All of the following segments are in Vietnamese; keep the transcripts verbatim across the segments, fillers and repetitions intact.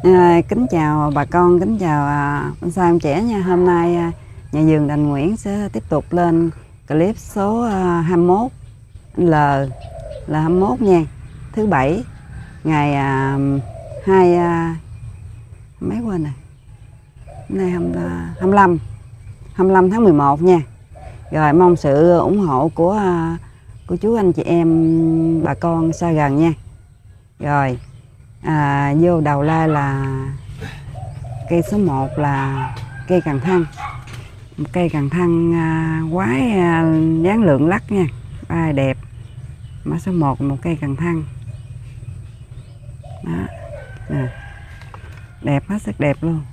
À, kính chào bà con, kính chào à, bonsai ông trẻ nha. Hôm nay à, nhà vườn Đành Nguyễn sẽ tiếp tục lên clip số à, hai mươi mốt L là hai mươi mốt nha, thứ bảy ngày à, hai à, mấy quên này, nay hai mươi lăm hai mươi lăm tháng mười một nha. Rồi mong sự ủng hộ của à, của chú anh chị em bà con xa gần nha. Rồi à, vô đầu like là cây số một là cây cần thăng, một cây cần thăng à, quái à, dáng lượng lắc nha, ba đẹp. Mã số một một cây cần thăng đó, nè. Đẹp, hết sức đẹp luôn.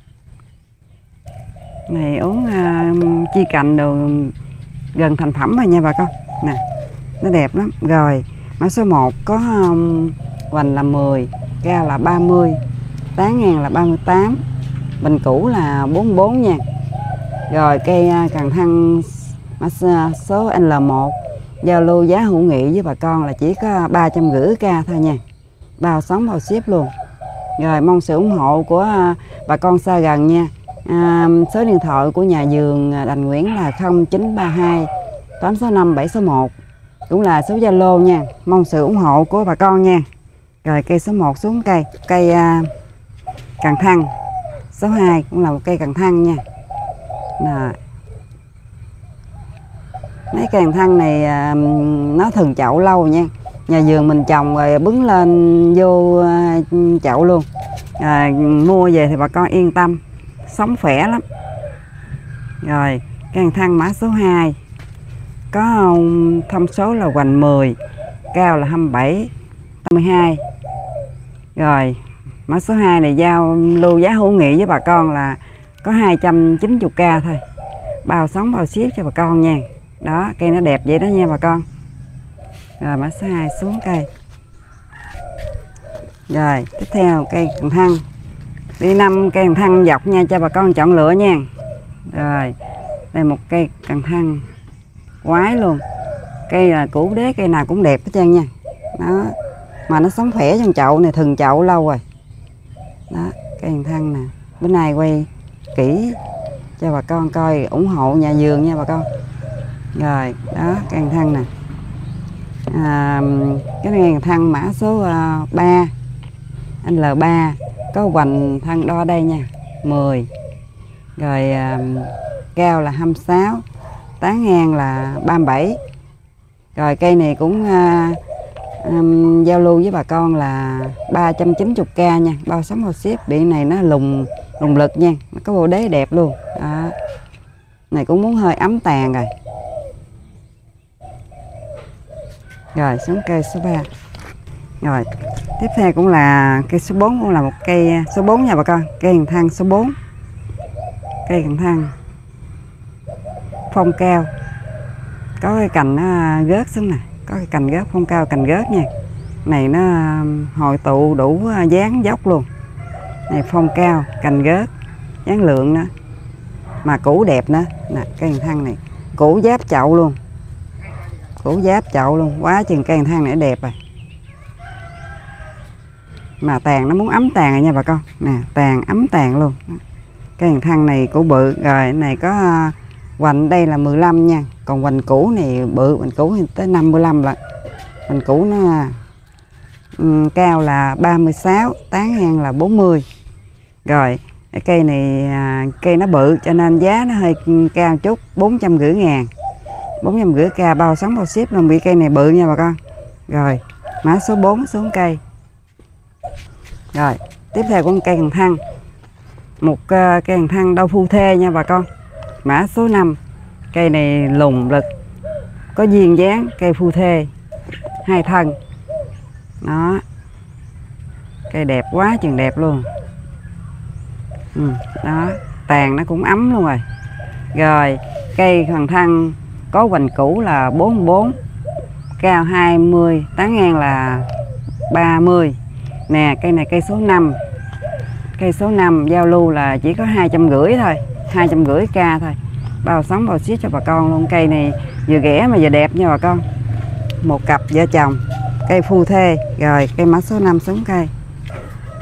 Này uống à, chi cành đồ gần thành phẩm rồi nha bà con nè, nó đẹp lắm. Rồi mã số một có um, hoành là mười, cao là ba mươi, tán ngang là ba mươi tám, bình cũ là bốn mươi bốn nha. Rồi cây cần thăng mã số L một giao lưu giá hữu nghị với bà con là chỉ có ba trăm rưỡi k thôi nha, bao sóng bao ship luôn. Rồi mong sự ủng hộ của bà con xa gần nha. À, số điện thoại của nhà vườn Đành Nguyễn là không chín ba hai tám sáu năm bảy sáu một, cũng là số Zalo nha. Mong sự ủng hộ của bà con nha. Rồi cây số một xuống cây cây à, cần thăng số hai cũng là một cây cần thăng nha. Rồi. Mấy cây cần thăng này à, nó thường chậu lâu nha, nhà vườn mình trồng rồi bứng lên vô à, chậu luôn. À, mua về thì bà con yên tâm, sống khỏe lắm. Rồi cây cần thăng mã số hai có thông số là hoành mười, cao là hai mươi bảy, ba mươi hai. Rồi mã số hai này giao lưu giá hữu nghị với bà con là có hai trăm chín mươi k thôi, bao sóng bao ship cho bà con nha. Đó, cây nó đẹp vậy đó nha bà con. Rồi mã số hai xuống cây. Rồi tiếp theo cây cần thăng, đi năm cây cần thăng dọc nha, cho bà con chọn lựa nha. Rồi đây một cây cần thăng quái luôn, cây là củ đế, cây nào cũng đẹp hết trơn nha. Đó, mà nó sống khỏe trong chậu này, thường chậu lâu rồi. Đó, cây cần thăng nè, bữa nay quay kỹ cho bà con coi, ủng hộ nhà vườn nha bà con. Rồi đó, cây cần thăng nè, à, cái cây cần thăng mã số uh, ba L ba có hoành thân đo đây nha, mười. Rồi uh, cao là hai mươi sáu, tán ngang là ba mươi bảy. Rồi cây này cũng uh, um, giao lưu với bà con là ba trăm chín mươi k nha, bao sóng bao ship. Biển này nó lùng lùng lực nha, nó có bộ đế đẹp luôn. Đó. Này cũng muốn hơi ấm tàn rồi. Rồi xuống cây số ba. Rồi tiếp theo cũng là cây số bốn, cũng là một cây số bốn nha bà con, cây cần thăng số bốn. Cây cần thăng phong cao, có cái cành nó rớt xuống nè, có cái cành rớt, phong cao cành rớt nha. Này nó hội tụ đủ dáng dốc luôn. Này phong cao cành rớt, dáng lượng nữa, mà củ đẹp nữa nè. Cây cần thăng này củ giáp chậu luôn, củ giáp chậu luôn, quá chừng cây cần thăng này đẹp rồi. Mà tàn nó muốn ấm tàn rồi nha bà con nè, tàn ấm tàn luôn. Cây cần thăng này củ bự. Rồi cái này có uh, hoành đây là mười lăm nha, còn hoành củ này bự, hoành củ thì tới năm mươi lăm lận. Hoành củ nó um, cao là ba mươi sáu, tán ngang là bốn mươi. Rồi cái cây này uh, cây nó bự cho nên giá nó hơi cao chút, bốn trăm rưỡi ngàn, bốn trăm rưỡi k, bao sóng bao ship luôn. Bị cây này bự nha bà con. Rồi mã số bốn xuống cây. Rồi tiếp theo con cây cần thăng, một uh, cây cần thăng đau phu thê nha bà con, mã số năm. Cây này lùng lực, có duyên dáng, cây phu thê hai thân. Đó, cây đẹp quá chừng đẹp luôn. Ừ, đó, tàn nó cũng ấm luôn rồi. Rồi cây cần thăng có hoành củ là bốn mươi bốn, cao hai mươi, tán ngang là ba mươi. Nè cây này cây số năm, cây số năm giao lưu là chỉ có hai trăm rưỡi thôi, hai trăm rưỡi k thôi, bao sóng bao ship cho bà con luôn. Cây này vừa rẻ mà vừa đẹp nha bà con, một cặp vợ chồng, cây phu thê. Rồi cây mã số năm xuống cây.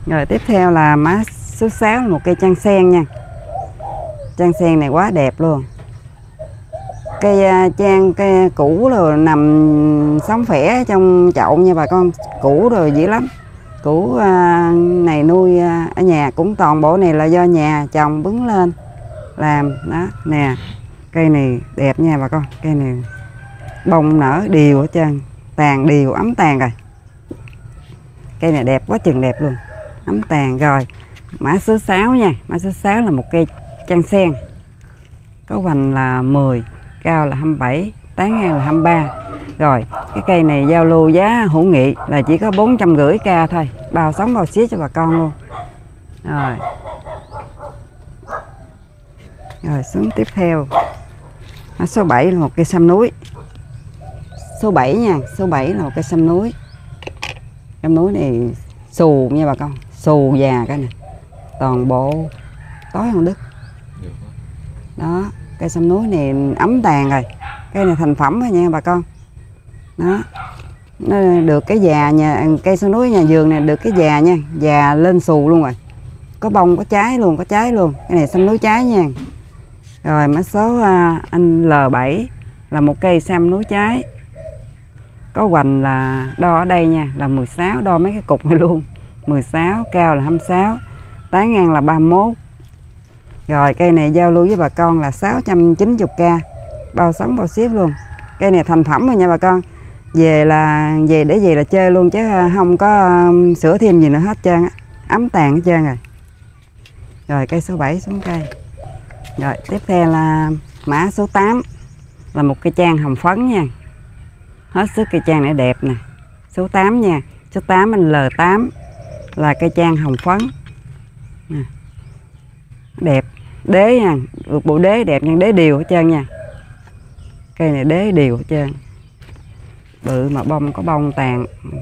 Rồi tiếp theo là mã số sáu là một cây trang sen nha. Trang sen này quá đẹp luôn. Cây uh, trang cây cũ rồi nằm sống khỏe trong chậu nha bà con. Cũ rồi dữ lắm. Củ uh, này nuôi uh, ở nhà cũng toàn bộ này là do nhà trồng bứng lên làm đó nè. Cây này đẹp nha bà con. Cây này bông nở đều hết trơn, tàn đều ấm tàn rồi. Cây này đẹp quá chừng đẹp luôn, ấm tàn. Rồi mã số sáu nha. Mã số sáu là một cây trang sen, có hoành là mười, cao là hai mươi bảy, tán ngang là hai mươi ba. Rồi cái cây này giao lưu giá hữu nghị là chỉ có bốn trăm rưỡi k thôi, bao sống bao xía cho bà con luôn. Rồi rồi xuống tiếp theo mã số bảy là một cây sâm núi. Số bảy nha. Số bảy là một cây sâm núi. Sâm núi này xù nha bà con, xù già cái này, toàn bộ tối không đứt đó. Cây sâm núi này ấm tàn rồi. Cây này thành phẩm rồi nha bà con. Đó, nó được cái già nhà cây sâm núi nhà vườn này, được cái già nha, già lên xù luôn rồi, có bông có trái luôn, có trái luôn. Cái này sâm núi trái nha. Rồi mã số uh, anh L bảy là một cây sâm núi trái, có hoành là đo ở đây nha là mười sáu, đo mấy cái cục này luôn, mười sáu, cao là hai mươi sáu, tán ngang là ba mươi mốt. Rồi cây này giao lưu với bà con là sáu trăm chín mươi k, bao sống bao ship luôn. Cây này thành phẩm rồi nha bà con, về là về để về là chơi luôn chứ không có um, sửa thêm gì nữa hết trơn á, ấm tàn hết trơn rồi. Rồi cây số bảy xuống cây. Rồi tiếp theo là mã số tám là một cây trang hồng phấn nha. Hết sức cây trang này đẹp nè. Số tám nha. Số tám anh L tám là cây trang hồng phấn nè. Đẹp. Đế nha, được bộ đế đẹp nha, đế đều hết trơn nha. Cây này đế đều hết trơn, bự mà bông có bông tàn,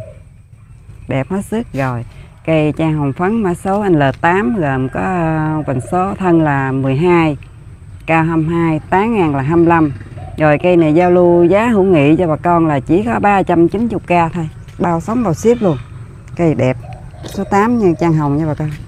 đẹp hết sức. Rồi cây trang hồng phấn mã số anh L tám gồm có vành số thân là mười hai, cao hai mươi hai, tán ngang là hai mươi lăm. Rồi cây này giao lưu giá hữu nghị cho bà con là chỉ có ba trăm chín mươi k thôi, bao sống bao ship luôn. Cây đẹp. Số tám nha, trang hồng nha bà con.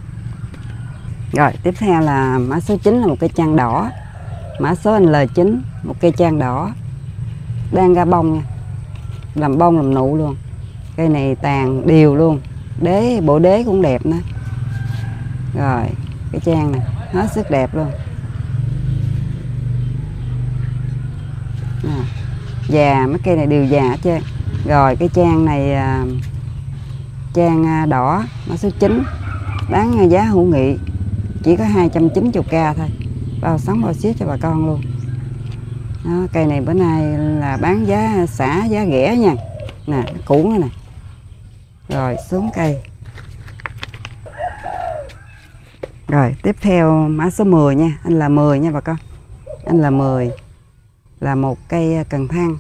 Rồi tiếp theo là mã số chín là một cây trang đỏ. Mã số anh L chín, một cây trang đỏ đang ra bông nha, làm bông làm nụ luôn. Cây này tàn đều luôn, đế bộ đế cũng đẹp nữa. Rồi cái trang này hết sức đẹp luôn à, già, mấy cây này đều già hết trơn. Rồi cái trang này à, trang đỏ mã số chín, đáng giá hữu nghị chỉ có hai trăm chín mươi k thôi, bao sống bao ship cho bà con luôn. Đó, cây này bữa nay là bán giá xả giá rẻ nha. Nè, cũ nữa nè. Rồi xuống cây. Rồi tiếp theo mã số mười nha, anh là mười nha bà con. Anh là mười là một cây cần thăng.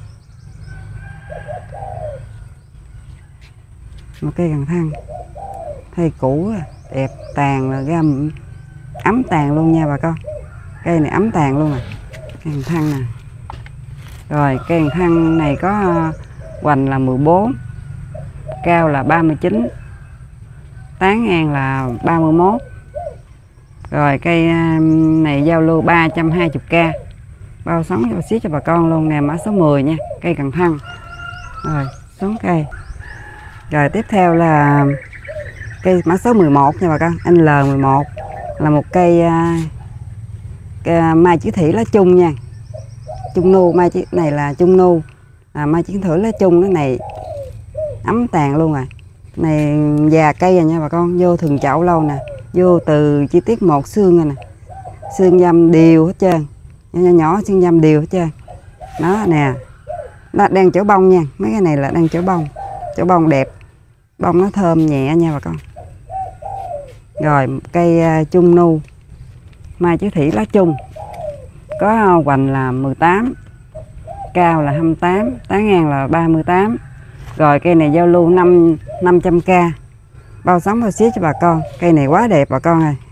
Một cây cần thăng. Thay cũ đẹp, tàn là gam ấm tàn luôn nha bà con. Cây này ấm tàn luôn rồi. Cây cần thăng nè. Rồi cây cần thăng này có hoành là mười bốn, cao là ba mươi chín, tán ngang là ba mươi mốt. Rồi cây này giao lưu ba trăm hai mươi k, bao sống cho ship cho bà con luôn nè. Mã số mười nha, cây cần thăng. Rồi xuống cây. Rồi tiếp theo là cây mã số mười một nha bà con, anh L mười một là một cây, cây mai chỉ thủy lá chung nha, chung nu. Mai chỉ này là chung nu, à, mai chỉ thủy lá chung. Cái này ấm tàn luôn rồi, này già cây rồi nha bà con, vô thường chậu lâu nè, vô từ chi tiết một xương rồi nè, xương dăm đều hết trơn, nhỏ nhỏ xương dăm đều hết trơn. Đó nè, nó đang chỗ bông nha, mấy cái này là đang chỗ bông, chỗ bông đẹp, bông nó thơm nhẹ nha bà con. Rồi cây uh, chung nu mai chỉ thủy lá chung, có hoành là mười tám, cao là hai mươi tám, tán ngang là ba mươi tám. Rồi cây này giao lưu năm trăm k, bao sống bao ship cho bà con. Cây này quá đẹp bà con ơi,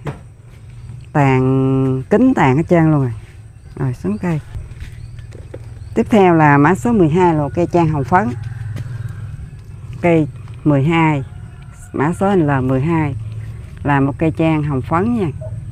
tàn kính tàn hết trơn luôn rồi. Rồi xuống cây. Tiếp theo là mã số mười hai là một cây trang hồng phấn. Cây mười hai mã số L mười hai là một cây trang hồng phấn nha,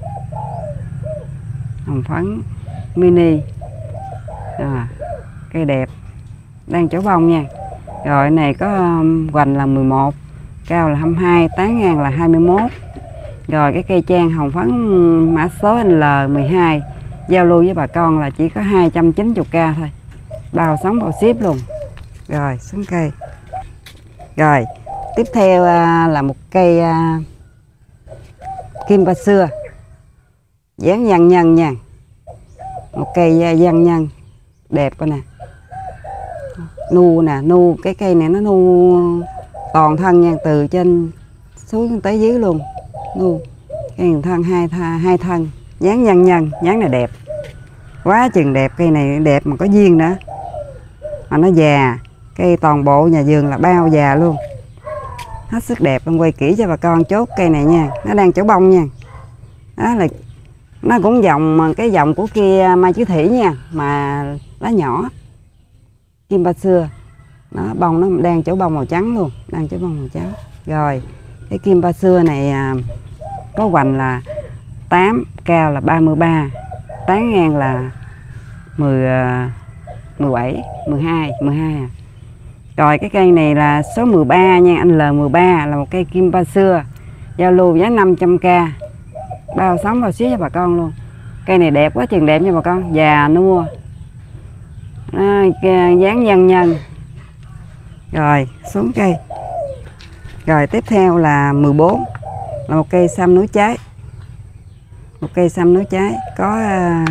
hồng phấn mini, à, cây đẹp, đang chỗ bông nha. Rồi này có um, hoành là mười một, cao là hai mươi hai, tán ngang là hai mươi mốt. Rồi cái cây trang hồng phấn mã số L mười hai giao lưu với bà con là chỉ có hai trăm chín mươi k thôi, bao sóng bao ship luôn. Rồi xuống cây. Rồi tiếp theo uh, là một cây uh, kim ba xưa dáng văn nhân nha, một cây uh, văn nhân đẹp coi nè, nu nè, nu cái cây này nó nu toàn thân nha, từ trên xuống tới dưới luôn, nu cây thân hai hai thân, dáng nhân nhân, dáng này đẹp quá chừng đẹp. Cây này đẹp mà có duyên nữa, mà nó già, cây toàn bộ nhà vườn là bao già luôn, hết sức đẹp. Em quay kỹ cho bà con chốt cây này nha, nó đang chỗ bông nha. Đó là nó cũng dòng cái dòng của kia Mai Chí Thủy nha, mà lá nhỏ kim ba xưa. Nó bông nó đang chỗ bông màu trắng luôn, đang chỗ bông màu trắng. Rồi cái kim ba xưa này à, có hoành là tám, cao là ba mươi ba, tán ngang là mười, mười bảy, mười hai, mười hai à. Rồi cái cây này là số mười ba nha, anh L mười ba là một cây kim ba xưa, giao lưu giá năm trăm k, bao sóng bao xíu cho bà con luôn. Cây này đẹp quá chừng đẹp nha bà con, già nua, à, dáng nhân nhân. Rồi xuống cây. Rồi tiếp theo là mười bốn, là một cây sâm núi trái, một cây sâm núi trái có uh,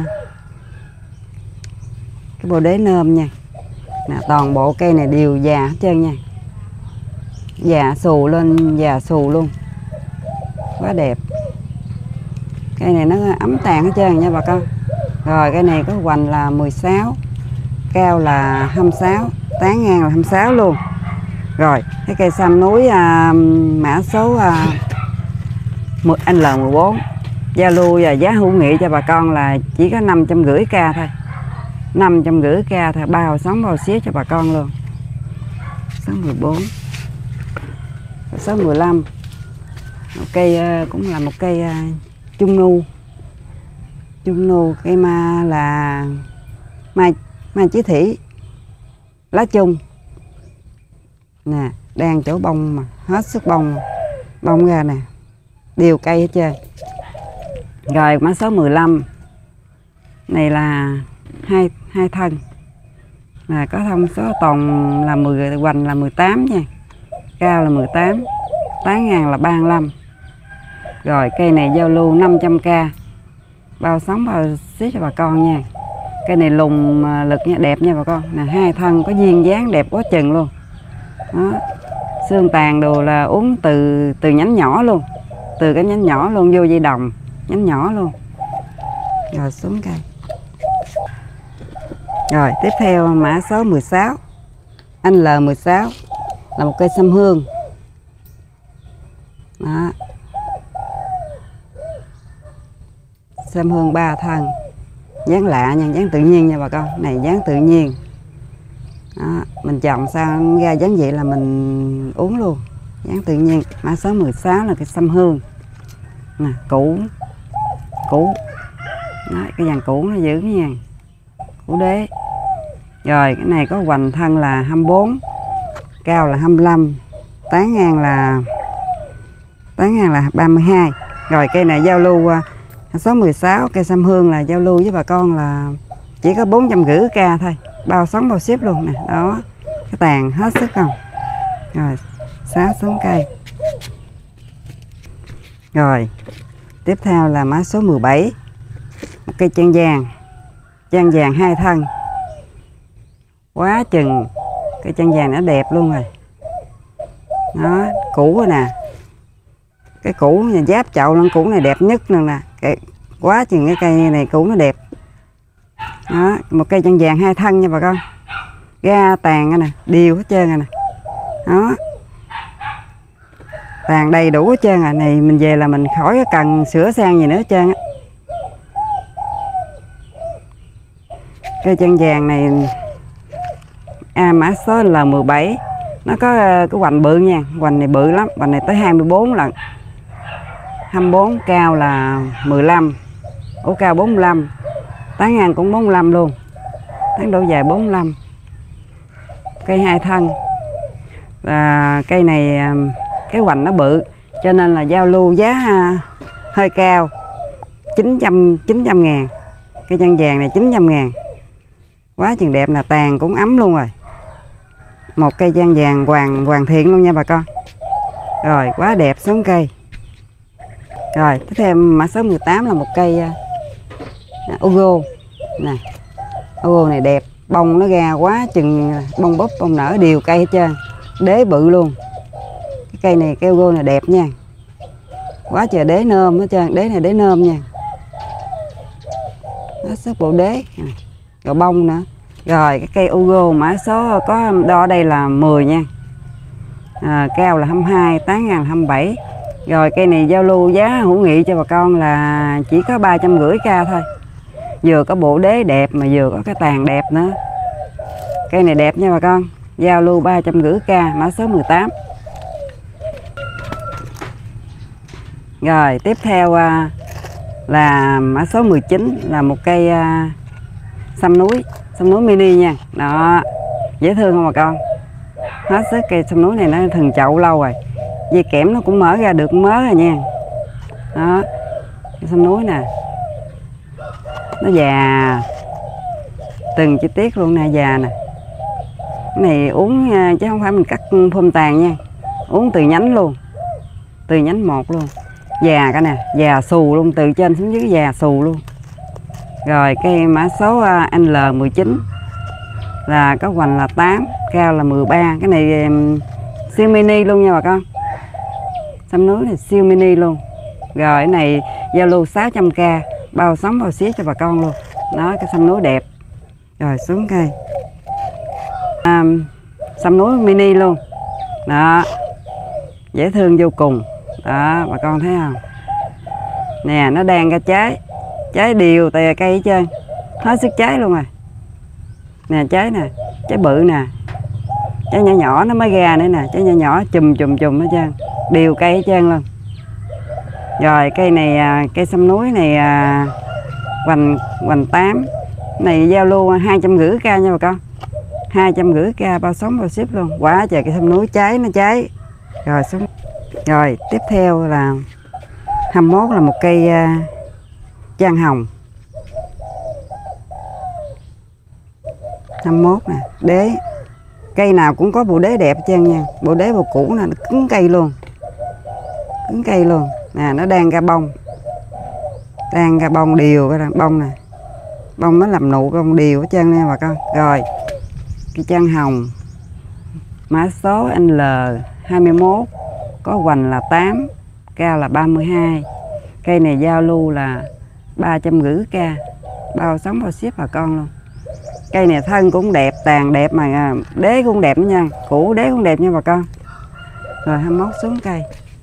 cái bồ đế nôm nha. Nè, toàn bộ cây này đều già hết trơn nha, già xù lên, già xù luôn, quá đẹp. Cây này nó ấm tàn hết trơn nha bà con. Rồi cây này có hoành là mười sáu, cao là hai mươi sáu, tán ngang là hai mươi sáu luôn. Rồi cái cây sâm núi à, mã số à, anh L mười bốn giao lưu và giá hữu nghị cho bà con là chỉ có năm trăm rưỡi k thôi, năm trăm rưỡi k thôi, bao sóng bao xía cho bà con luôn. Số mười bốn, số mười lăm, một cây cũng là một cây trung nu, trung nu cây ma là mai mai Chí Thủy, lá chung nè, đang chỗ bông mà hết sức bông, bông ra nè, đều cây hết trơn. Rồi mã số mười lăm này là hai hai thân, là có thông số toàn là mười, hoành là mười tám nha, cao là mười tám, tán ngang là ba mươi lăm. Rồi cây này giao lưu năm trăm k, bao sóng bao xí cho bà con nha. Cây này lùng lực nha, đẹp nha bà con nè, hai thân có duyên dáng đẹp quá chừng luôn. Đó, xương tàn đồ là uống từ từ nhánh nhỏ luôn, từ cái nhánh nhỏ luôn vô dây đồng, nhánh nhỏ luôn. Rồi xuống cây. Rồi tiếp theo mã số mười sáu, anh L mười sáu là một cây sâm hương. Đó, sâm hương ba thân, dáng lạ nha, dáng tự nhiên nha bà con, này dáng tự nhiên. Đó, mình trồng sao ra dáng vậy là mình uống luôn, dáng tự nhiên. Mã số mười sáu là cái sâm hương nè, củ củ đó, cái dàn củ nó giữ nha, củ đế. Rồi cái này có hoành thân là hai mươi bốn, cao là hai mươi lăm, tán ngang là tán ngang là ba mươi hai. Rồi cây này giao lưu số mười sáu, cây sâm hương là giao lưu với bà con là chỉ có bốn trăm rưỡi k thôi, bao sóng bao ship luôn nè. Đó, cái tàn hết sức không. Rồi xá xuống cây. Rồi tiếp theo là mã số mười bảy, một cây trang vàng, trang vàng hai thân, quá chừng, cây trang vàng nó đẹp luôn rồi. Đó, củ rồi nè, cái củ nhà giáp chậu lẫn củ này đẹp nhất luôn nè, cái, quá chừng cái cây này củ nó đẹp. Đó, một cây trang vàng hai thân nha bà con, ra tàn nè, đều hết trơn rồi nè. Đó, tàn đầy đủ hết trơn rồi, này mình về là mình khỏi cần sửa sang gì nữa hết trơn á. Cây trang vàng này à, mã số L mười bảy Nó có cái hoành bự nha, hoành này bự lắm, hoành này tới hai mươi bốn lần. hai mươi bốn, cao là mười lăm. Ổ cao bốn mươi lăm. Tán ngang cũng bốn mươi lăm luôn. Tán độ dài bốn mươi lăm. Cây hai thân. Và cây này cái hoành nó bự cho nên là giao lưu giá hơi cao, chín trăm ngàn. Cây chân vàng này chín trăm ngàn. Quá chừng đẹp, là tàn cũng ấm luôn rồi. Một cây chân vàng hoàn hoàn thiện luôn nha bà con. Rồi quá đẹp, xuống cây. Rồi tiếp theo mã số mười tám là một cây uh, Ugo nè. Ugo này đẹp, bông nó ra quá chừng, bông búp bông nở đều cây hết trơn, đế bự luôn. Cái cây này, cây Ugo này đẹp nha, quá trời đế nôm hết trơn. Đế này đế nôm nha, nó sức bộ đế rồi bông nữa. Rồi cái cây Ugo mã số có đo đây là mười nha. À, cao là hai mươi hai, tán ngang là hai mươi bảy. Rồi cây này giao lưu giá hữu nghị cho bà con là chỉ có ba trăm rưỡi k thôi. Vừa có bộ đế đẹp mà vừa có cái tàn đẹp nữa. Cây này đẹp nha bà con. Giao lưu ba trăm rưỡi k, mã số mười tám. Rồi tiếp theo là mã số mười chín là một cây sâm núi. Sâm núi mini nha. Đó, dễ thương không bà con. Hết sức, cây sâm núi này nó thần chậu lâu rồi. Dây kẽm nó cũng mở ra được mớ rồi nha. Đó, cây sâm núi nè, nó già từng chi tiết luôn nè, già nè. Cái này uống chứ không phải mình cắt phôm tàn nha, uống từ nhánh luôn, từ nhánh một luôn. Già cả nè, già xù luôn, từ trên xuống dưới già xù luôn. Rồi cây mã số N L mười chín là có hoành là tám, cao là mười ba. Cái này um, siêu mini luôn nha bà con. Sâm núi này siêu mini luôn. Rồi cái này giao lưu sáu trăm k, bao sóng bao xía cho bà con luôn. Đó, cái sâm núi đẹp. Rồi xuống cây à, sâm núi mini luôn. Đó, dễ thương vô cùng. Đó, bà con thấy không? Nè, nó đang ra trái, trái đều tè cây hết trơn, hết sức trái luôn rồi. Nè trái nè, trái bự nè, trái nhỏ nhỏ nó mới ra nữa nè, trái nhỏ nhỏ chùm chùm chùm hết trơn, đều cây hết trơn luôn. Rồi cây này, cây sâm núi này hoành hoành tám, này giao lưu hai trăm rưỡi k nha bà con, hai trăm rưỡi k bao sóng bao ship luôn. Quá trời cây sâm núi trái nó trái. Rồi xuống. Rồi tiếp theo là hai mươi mốt là một cây uh, trang hồng. hai mươi mốt nè, đế. Cây nào cũng có bộ đế đẹp trơn nha. Bộ đế bộ cũ nè, nó cứng cây luôn. Cứng cây luôn. Nè, nó đang ra bông. Đang ra bông đều cái bông nè. Bông nó làm nụ bông đều hết trơn nha bà con. Rồi, cây trang hồng mã số N L hai mươi mốt, có hoành là tám, cao là ba mươi hai. Cây này giao lưu là ba trăm rưỡi k, bao sóng bao ship bà con luôn. Cây này thân cũng đẹp, tàn đẹp mà đế cũng đẹp nữa nha, củ đế cũng đẹp nha bà con. Rồi hai mươi mốt xuống cây.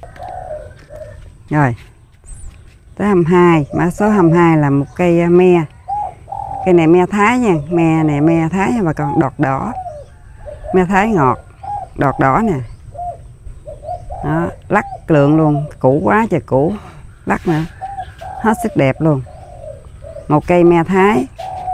Rồi tới hai mươi hai, mã số hai mươi hai là một cây me. Cây này me Thái nha, me này me Thái nha bà con, đọt đỏ. Me Thái ngọt, đọt đỏ nè. Đó, lắc lượng luôn, cũ quá trời cũ, lắc nữa, hết sức đẹp luôn. Một cây me Thái.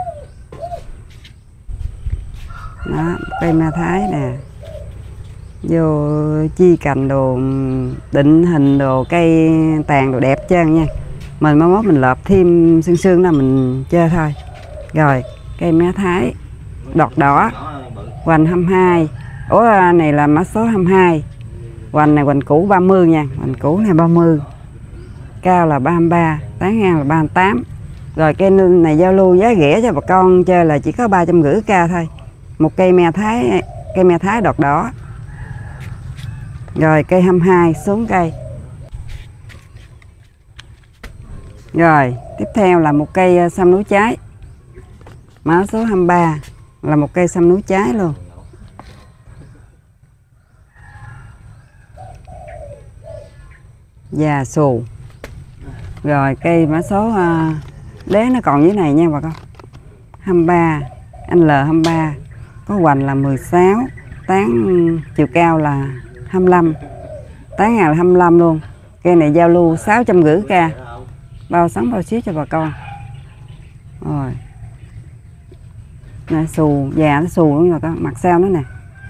Đó, một cây me Thái nè, vô chi cành đồ, định hình đồ, cây tàn đồ đẹp trơn nha. Mình mới mốt mình lợp thêm xương xương là mình chơi thôi. Rồi cây me Thái đọt đỏ, hoành hai mươi hai. Ủa này là mã số hai mươi hai. Hoành này hoành cũ ba mươi nha, hoành cũ này ba mươi, cao là ba mươi ba, tán ngang là ba mươi tám. Rồi cây này giao lưu giá rẻ cho bà con chơi là chỉ có ba trăm rưỡi k thôi. Một cây me Thái, cây me Thái đọt đỏ. Rồi cây hai mươi hai xuống cây. Rồi tiếp theo là một cây sâm núi trái. Mã số hai mươi ba là một cây sâm núi trái luôn. Già xù. Rồi cây mã số uh, đế nó còn dưới này nha bà con. hai mươi ba, N L hai mươi ba, có hoành là mười sáu, tán chiều cao là hai mươi lăm, tán ngang là hai mươi lăm luôn. Cây này giao lưu sáu trăm rưỡi k, bao sóng bao ship cho bà con. Rồi nè, xù già nó xù luôn rồi con, mặt sau nó nè.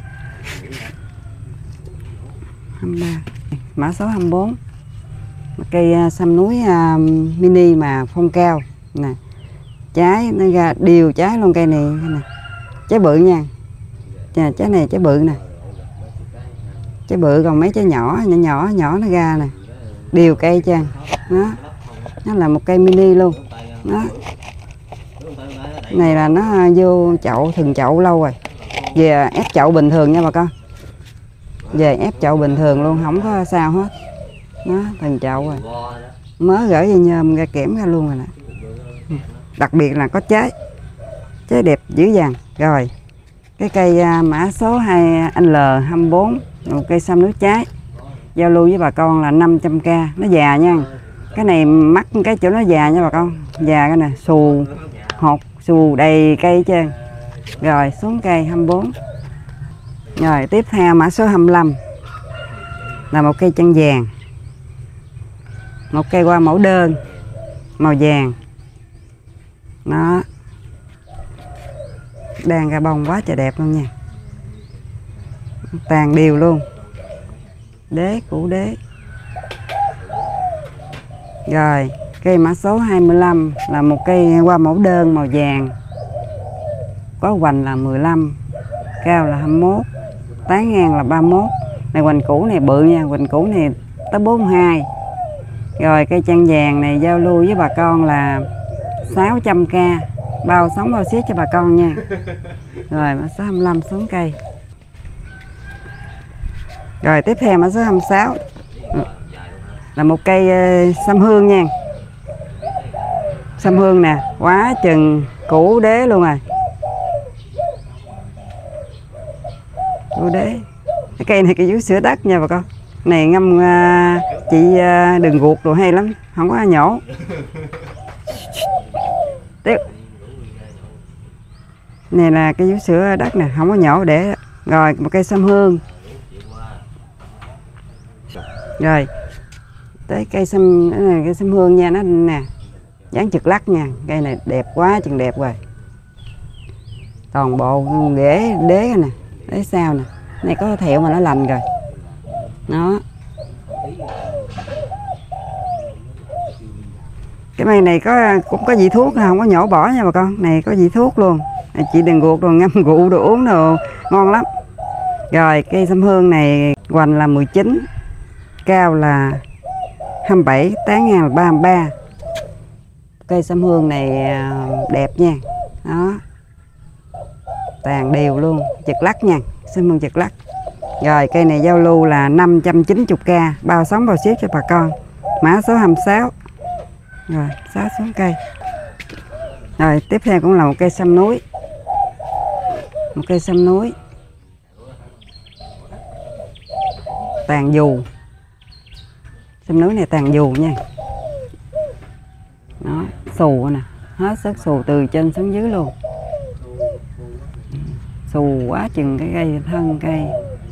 hai mươi ba, mã số hai mươi bốn, cây sâm núi uh, mini mà phong cao nè, trái nó ra đều trái luôn. Cây này nè, trái bự nha, trái này trái bự nè, trái bự, còn mấy trái nhỏ nhỏ nhỏ nhỏ nó ra nè, đều cây chăng. Nó nó là một cây mini luôn. Nó này là nó vô chậu, thừng chậu lâu rồi, về ép chậu bình thường nha bà con, về ép chậu bình thường luôn, không có sao hết. Nó thừng chậu rồi, mới gửi dây nhôm ra kẽm ra luôn rồi nè. Đặc biệt là có trái, trái đẹp dữ dằn. Rồi cái cây mã số hai L hai mươi bốn, một cây sâm núi trái, giao lưu với bà con là năm trăm k. Nó già nha, cái này mắc cái chỗ nó già nha bà con, già cái nè, xù hột xù đầy cây trơn. Rồi xuống cây hai mươi bốn. Rồi tiếp theo mã số hai mươi lăm là một cây chăn vàng, một cây hoa mẫu đơn màu vàng. Nó đang ra bông quá trời đẹp luôn nha, tàn đều luôn, đế củ đế. Rồi cây mã số hai mươi lăm là một cây hoa mẫu đơn màu vàng, có hoành là mười lăm, cao là hai mươi mốt, tán ngang là ba mươi mốt. Này hoành củ này bự nha, hoành củ này tới bốn mươi hai. Rồi cây chăn vàng này giao lưu với bà con là sáu trăm k, bao sóng bao ship cho bà con nha. Rồi mã số hai mươi lăm xuống cây. Rồi tiếp theo mã số hai mươi sáu là một cây sâm hương nha. Sâm hương nè, quá chừng củ đế luôn rồi. Củ đế. Cái cây này cây vú sữa đất nha bà con. Này ngâm uh, chị uh, đừng ruột đồ hay lắm, không có nhổ. Tiếp. Này là cây vú sữa đất nè, không có nhổ để. Rồi một cây sâm hương. Rồi tới cây sâm, cái này cây sâm hương nha, nó nè, dáng trực lắc nha. Cây này đẹp quá chừng đẹp rồi, toàn bộ rễ đế nè, đế sao nè, này có thẹo mà nó lành rồi. Nó cái cây này có cũng có vị thuốc, không có nhổ bỏ nha bà con. Này có vị thuốc luôn, này chị đừng ruột đồ, ngâm rượu đồ uống đồ ngon lắm. Rồi cây sâm hương này hoành là mười chín, cao là hai mươi bảy, tán ngang là ba mươi ba. Cây sâm hương này đẹp nha. Đó, tàn đều luôn, chật lắc nha, sâm hương chật lắc. Rồi cây này giao lưu là năm trăm chín mươi k, bao sóng bao ship cho bà con. Mã số hai mươi sáu. Rồi sáu xuống cây. Rồi tiếp theo cũng là một cây sâm núi, một cây sâm núi tàn dù. Sâm núi này tàn dù nha. Nó xù nè, hết sức xù từ trên xuống dưới luôn, xù quá chừng cái cây thân cây.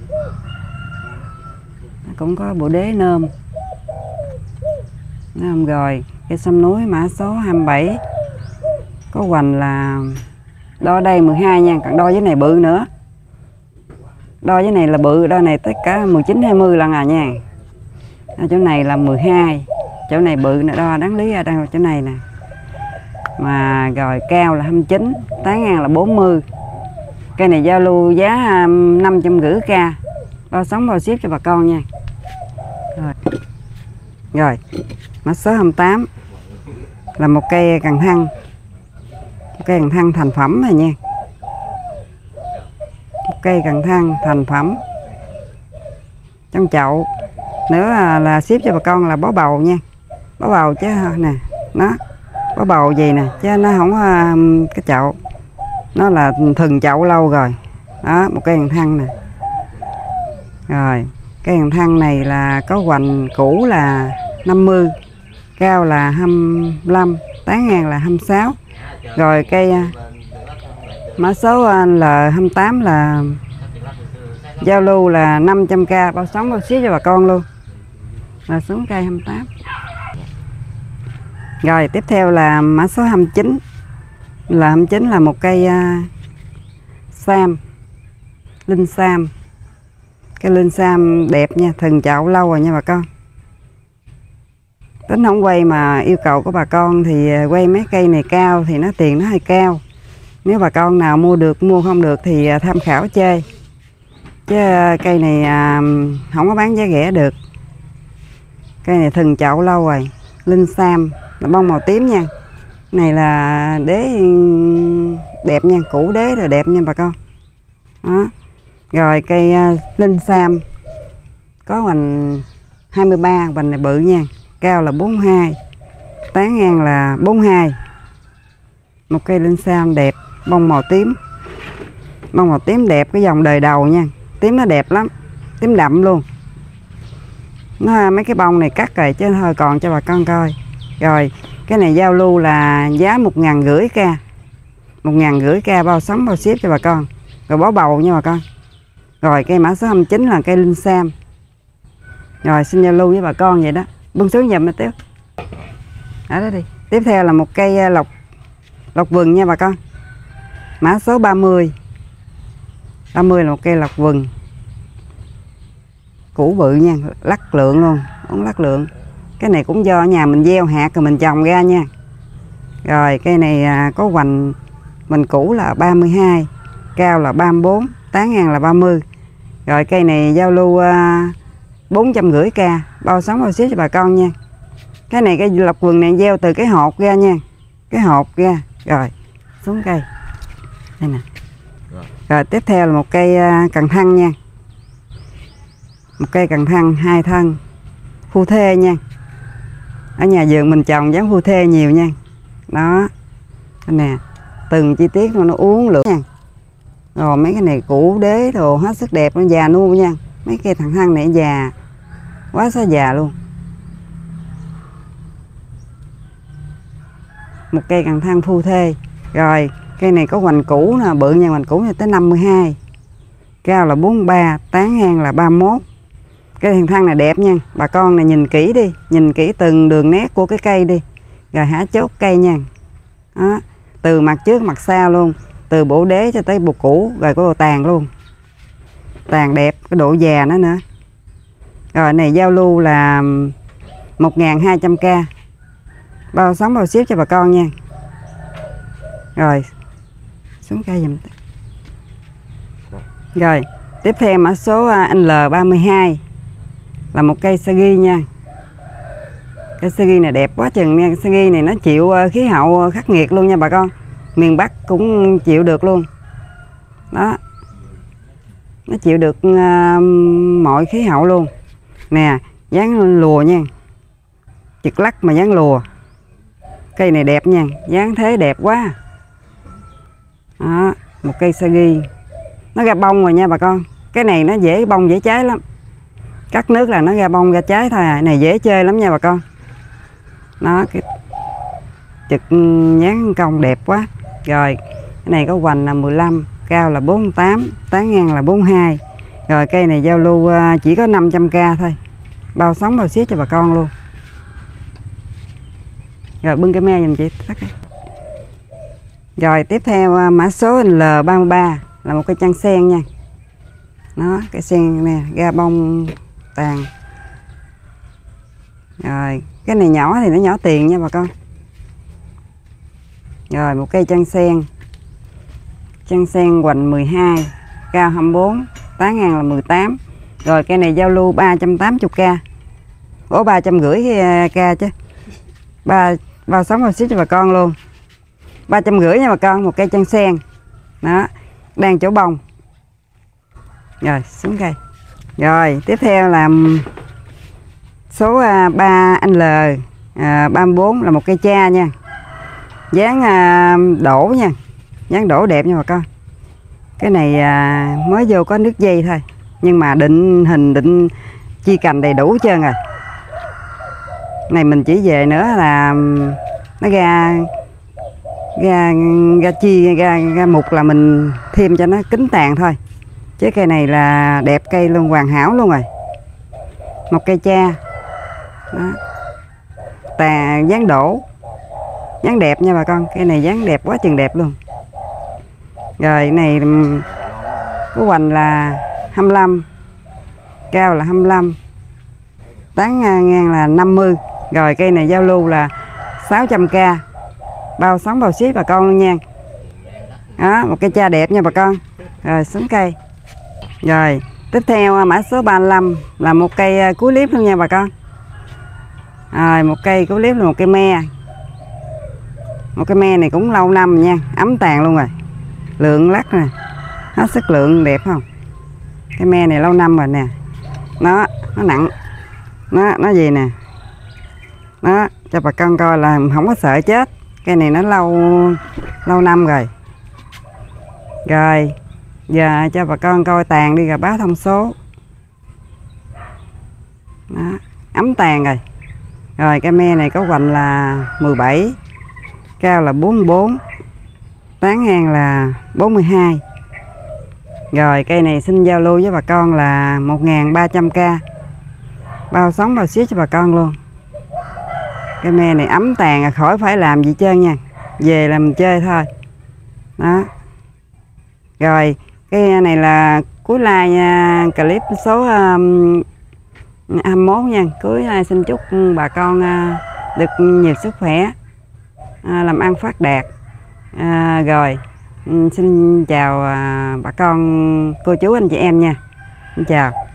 Nó cũng có bộ đế nôm. Nôm. Rồi cây sâm núi mã số hai mươi bảy, có hoành là đo đây mười hai nha, còn đo với này bự nữa. Đo với này là bự, đo này tất cả mười chín hai mươi lần à nha. Ở chỗ này là mười hai, chỗ này bự nè, đo đáng lý ở đây chỗ này nè. Mà rồi cao là hai mươi chín, tán ngang là bốn mươi. Cây này giao lưu giá năm trăm rưỡi k, bao sóng bao ship cho bà con nha. Rồi, rồi mã số hai mươi tám là một cây cần thăng, một cây cần thăng thành phẩm rồi nha. Một cây cần thăng thành phẩm trong chậu nữa là, là ship cho bà con là bó bầu nha, bó bầu chứ nè, nó bó bầu gì nè, chứ nó không có cái chậu, nó là thừng chậu lâu rồi. Đó, một cây cần thăng nè. Rồi cây cần thăng này là có hoành cũ là năm mươi, cao là hai mươi lăm, tán ngang là hai mươi sáu. Rồi cây mã số L hai mươi tám là giao lưu là năm trăm k bao sống bao ship cho bà con luôn. Là xuống cây hai mươi tám. Rồi tiếp theo là mã số hai mươi chín. Là hai mươi chín là một cây uh, sam, linh sam. Cái linh sam đẹp nha, thần chậu lâu rồi nha bà con. Tính không quay mà yêu cầu của bà con thì quay mấy cây này cao thì nó tiền nó hơi cao. Nếu bà con nào mua được, mua không được thì tham khảo chơi. Chứ cây này à, không có bán giá rẻ được. Cây này thần chậu lâu rồi. Linh sam là bông màu tím nha. Này là đế đẹp nha, củ đế rồi đẹp nha bà con. Đó. Rồi cây uh, linh sam có hoành hai mươi ba, hoành này bự nha. Cao là bốn mươi hai, tán ngang là bốn mươi hai. Một cây linh sam đẹp, bông màu tím. Bông màu tím đẹp, cái dòng đời đầu nha. Tím nó đẹp lắm, tím đậm luôn. Nó, mấy cái bông này cắt rồi chứ thôi còn cho bà con coi. Rồi cái này giao lưu là giá một ngàn rưỡi k. Một ngàn rưỡi k bao sống bao ship cho bà con. Rồi bó bầu nha bà con. Rồi cây mã số hai mươi chín là cây linh sam. Rồi xin giao lưu với bà con vậy đó. Bưng xuống giùm tiếp. Ở đó đi. Tiếp theo là một cây lộc lộc vừng nha bà con. Mã số ba mươi. ba mươi là một cây lộc vừng. Củ bự nha, lắc lượng luôn, cũng lắc lượng. Cái này cũng do nhà mình gieo hạt rồi mình trồng ra nha. Rồi cây này à, có hoành mình củ là ba mươi hai, cao là ba mươi bốn, tán ngang là ba mươi. Rồi cây này giao lưu à, bốn trăm rưỡi k, bao sống bao ship cho bà con nha. Cái này cái lộc vừng này gieo từ cái hột ra nha, cái hột ra. Rồi xuống cây đây nè. Rồi, rồi tiếp theo là một cây à, cần thăng nha. Một cây cần thăng hai thân, phu thê nha. Ở nhà vườn mình trồng giống phu thê nhiều nha. Đó nè, từng chi tiết nó uốn lượn nha. Rồi mấy cái này củ đế đồ hết sức đẹp, nó già nuông nha. Mấy cây thằng thăng này già quá xá già luôn. Một cây cần thăng phu thê. Rồi cây này có hoành củ nè, bự nha, hoành củ này tới năm mươi hai, cao là bốn mươi ba, tán ngang là ba mươi mốt. Cái thằng thăng này đẹp nha. Bà con này nhìn kỹ đi, nhìn kỹ từng đường nét của cái cây đi. Rồi hả chốt cây nha. Đó. Từ mặt trước mặt sau luôn, từ bộ đế cho tới bộ củ, rồi có bộ tàn luôn. Tàn đẹp, cái độ già nó nữa. Rồi này giao lưu là một ngàn hai trăm k, bao sống bao ship cho bà con nha. Rồi xuống cây giùm. Rồi tiếp theo mã số anh L ba mươi hai là một cây sagi nha. Cây sagi này đẹp quá chừng nha. Sagi này nó chịu khí hậu khắc nghiệt luôn nha bà con. Miền Bắc cũng chịu được luôn. Đó. Nó chịu được uh, mọi khí hậu luôn. Nè, dáng lùa nha. Chực lắc mà dáng lùa. Cây này đẹp nha, dáng thế đẹp quá. Đó, một cây sagi. Nó ra bông rồi nha bà con. Cái này nó dễ bông dễ trái lắm. Cắt nước là nó ra bông ra trái thôi à. Này dễ chơi lắm nha bà con. Nó cái trực dáng cong đẹp quá. Rồi cái này có hoành là mười lăm, cao là bốn mươi tám, tán ngang là bốn mươi hai. Rồi cây này giao lưu chỉ có năm trăm k thôi, bao sống bao ship cho bà con luôn. Rồi bưng cái me giùm chị. Rồi tiếp theo mã số L ba mươi ba là một cây chăn sen nha. Nó cái sen nè, ra bông tàn. Rồi cái này nhỏ thì nó nhỏ tiền nha bà con. Rồi một cây chăn sen. Chăn sen hoành mười hai, cao hai mươi bốn, tán ngang là mười tám. Rồi cây này giao lưu ba trăm tám mươi k. Ủa ba trăm rưỡi k chứ. Ba bao sống bao ship cho bà con luôn. ba trăm rưỡi nha bà con, một cây chăn sen. Đó, đang chỗ bông. Rồi xuống cây. Rồi tiếp theo là số ba anh L à, ba mươi bốn là một cây cha nha. Dáng à, đổ nha. Dáng đổ đẹp nha bà con. Cái này à, mới vô có nước dây thôi. Nhưng mà định hình định chi cành đầy đủ hết trơn rồi. Này mình chỉ về nữa là nó ra ra ra chi ra, ra mục là mình thêm cho nó kín tàn thôi. Chứ cây này là đẹp cây luôn, hoàn hảo luôn rồi. Một cây cha. Đó. Tà dáng đổ. Dáng đẹp nha bà con. Cây này dáng đẹp quá chừng đẹp luôn. Rồi cái này của hoành là hai mươi lăm. Cao là hai mươi lăm. Tán ngang là năm mươi. Rồi cây này giao lưu là sáu trăm k. Bao sóng bao ship bà con luôn nha. Đó, một cây cha đẹp nha bà con. Rồi xuống cây. Rồi tiếp theo mã số ba mươi lăm là một cây cuối clip luôn nha bà con. Rồi một cây cuối clip là một cây me. Một cây me này cũng lâu năm nha, ấm tàn luôn rồi. Lượng lắc nè, hết sức lượng, đẹp không? Cái me này lâu năm rồi nè. Nó nó nặng. Nó nó gì nè. Nó cho bà con coi là không có sợ chết. Cây này nó lâu lâu năm rồi. Rồi giờ cho bà con coi tàn đi rồi báo thông số. Đó, ấm tàn rồi. Rồi cây me này có hoành là mười bảy. Cao là bốn mươi bốn. Tán ngang là bốn mươi hai. Rồi cây này xin giao lưu với bà con là một nghìn ba trăm k. Bao sóng bao ship cho bà con luôn. Cây me này ấm tàn khỏi phải làm gì trơn nha. Về làm chơi thôi. Đó. Rồi cái này là cuối like nha, clip số um, hai mươi mốt nha. Cuối like xin chúc bà con uh, được nhiều sức khỏe, uh, làm ăn phát đạt. À, rồi xin chào à, bà con cô chú anh chị em nha. Xin chào.